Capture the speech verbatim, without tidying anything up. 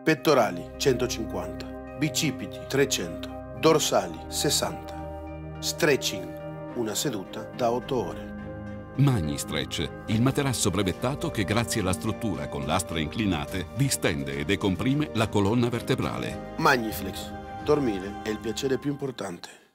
pettorali centocinquanta, bicipiti trecento, dorsali sessanta. Stretching, una seduta da otto ore. Magni Stretch, il materasso brevettato che grazie alla struttura con lastre inclinate distende e decomprime la colonna vertebrale. Magniflex, dormire è il piacere più importante.